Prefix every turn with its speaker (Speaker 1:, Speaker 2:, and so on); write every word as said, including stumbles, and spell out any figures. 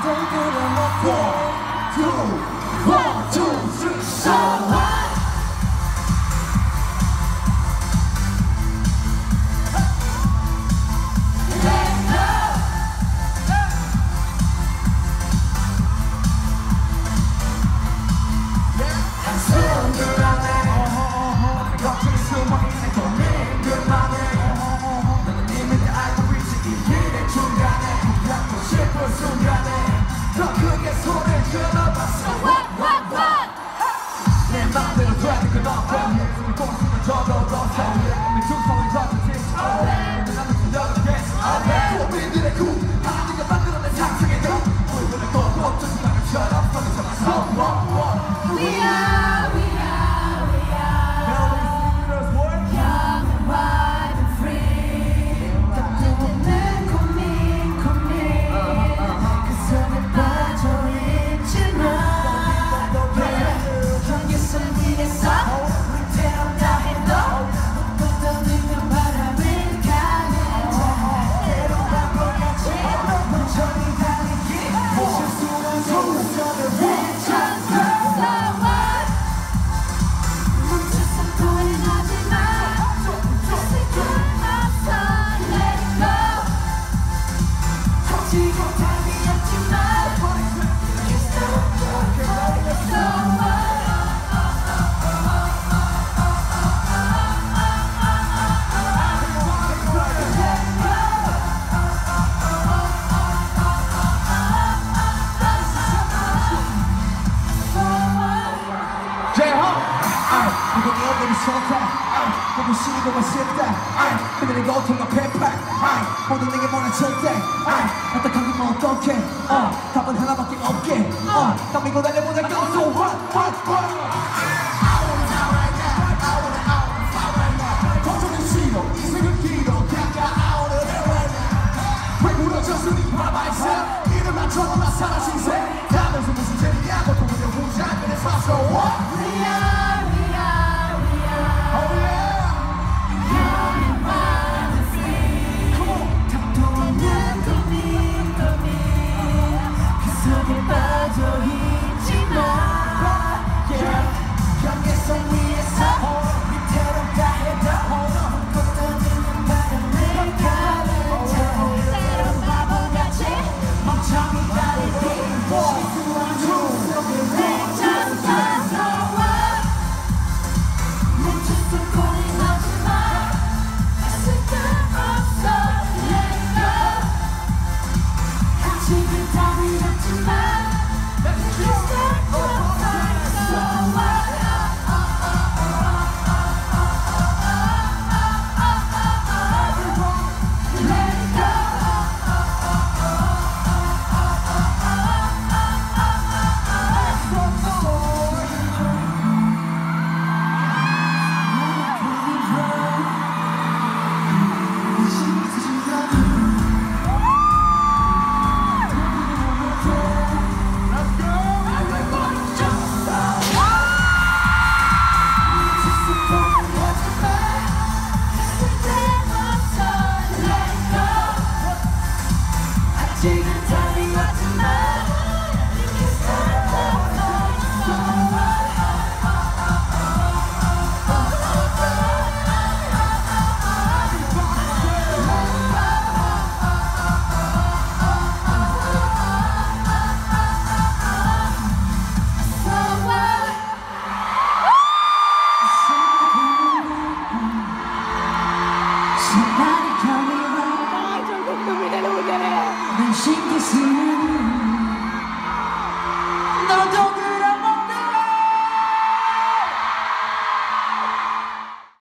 Speaker 1: One, two, three, so what? Let's go. 한 손을 안에 걱정이 숨어있는 고민 그만해. 너는 이미 다 알고 있지. 이 길의 중간에 갖고 싶은 순간에 더 크게 손을 들어봤어. What, what, what? 내 맘대로 되는 건 없고 숨을 공수는 저도 더 내 중성을 젖은 내 나는 들려가겠어. 고민들의 구 하나님과 만들어낸 상상의 금 얼굴을 꼭 어쩌지 나처럼 서기처럼 서 We are, we are, we are young and wild and free. 따뜻한 고민, 고민 그 속에 빠져 있지만 경계선 위에서 위태롭다 해도 못 떠드는 바람을 가는 자 때로 바보같이 천천히 달리기 실수한 속을 외쳤어. 이번이 오늘이 싫다 보고 싶고 싶다 그들의 고통과 패pak 모두 내게 몰아칠 때 어떡하긴 뭐 어떡해 어, 답은 하나밖에 없게 어, 땀이고 달려보자 go so what what what I wanna now right now I wanna out and fire right now 걱정은 싫어 인생은 길어 그러니까 I wanna live right now 왜 무너졌으니 봐봐있어 이를 맞춰도 나 사라진 새 하면서 무슨 재미야 고통을 후자 그래서 so what we are Somebody come around. Ay, yo no me lo diré.